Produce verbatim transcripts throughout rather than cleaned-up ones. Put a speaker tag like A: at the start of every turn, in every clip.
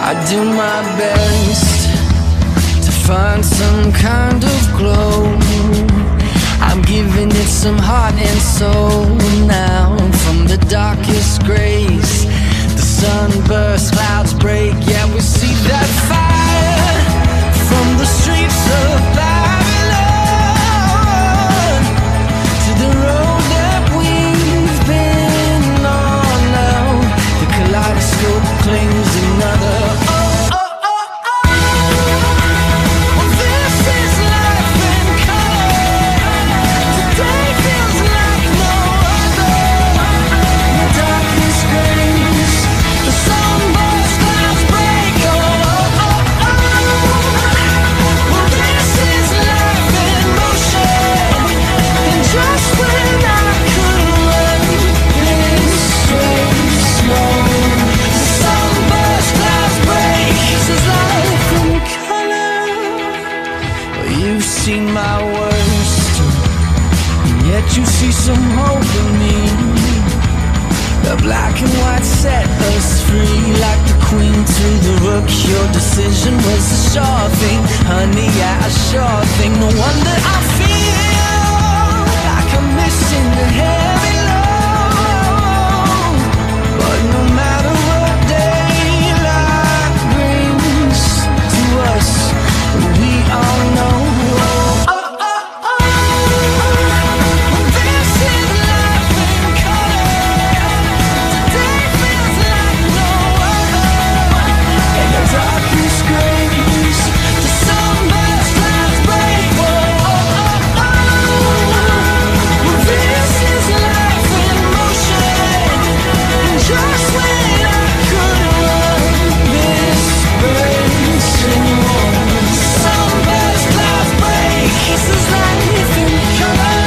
A: I do my best to find some kind of glow. I'm giving it some heart and soul now. From the darkest grays, the sunburst, clouds break. Yeah, we see that fire from the streets of Babylon to the road that we've been on now. The kaleidoscope claims another. Oh, oh, oh, oh. Well, this is life in color. Today feels like no other. The darkest grays, the sunburst, clouds break. Oh, oh, oh, oh. Well, this is life in motion. And just when I could run this race slow, the sunburst, clouds break. This is life in color. Well, you've seen my worst, and yet you see some hope in me. The black and white set us free, like the queen to the rook. Your decision was a sure thing, honey, yeah, a sure thing. No wonder I feel like I'm missing the heavy load. But no matter what daylight brings to us, we all know. Oh, oh, oh, oh. This is life in color. Today feels like no other. In the darkest grays, the sunburst, clouds break. Oh, oh, oh, oh. This is life in motion. And just when I could run this race anymore, the sunburst, clouds break. This is life in color.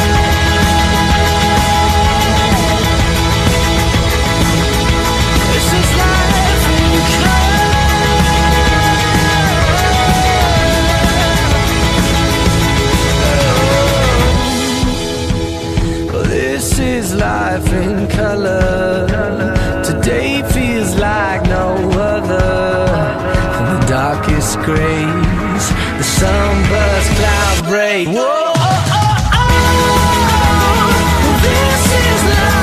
A: This is life in color. This is life in color. Today feels like no other. In the darkest grays, the sunburst, cloud break. Whoa, oh, oh, oh. This is life.